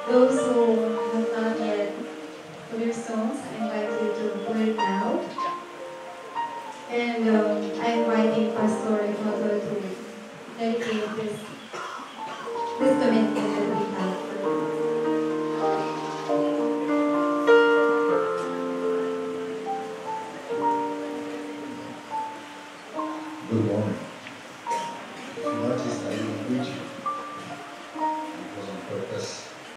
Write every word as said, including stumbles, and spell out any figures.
those who have not yet put your songs, I invite you to put it now. And um, I'm inviting Pastor Ronaldo to dedicate this, this commitment.